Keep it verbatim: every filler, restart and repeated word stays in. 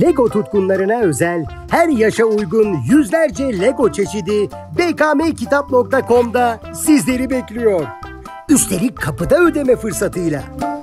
Lego tutkunlarına özel, her yaşa uygun yüzlerce Lego çeşidi b k m kitap nokta com'da sizleri bekliyor. Üstelik kapıda ödeme fırsatıyla.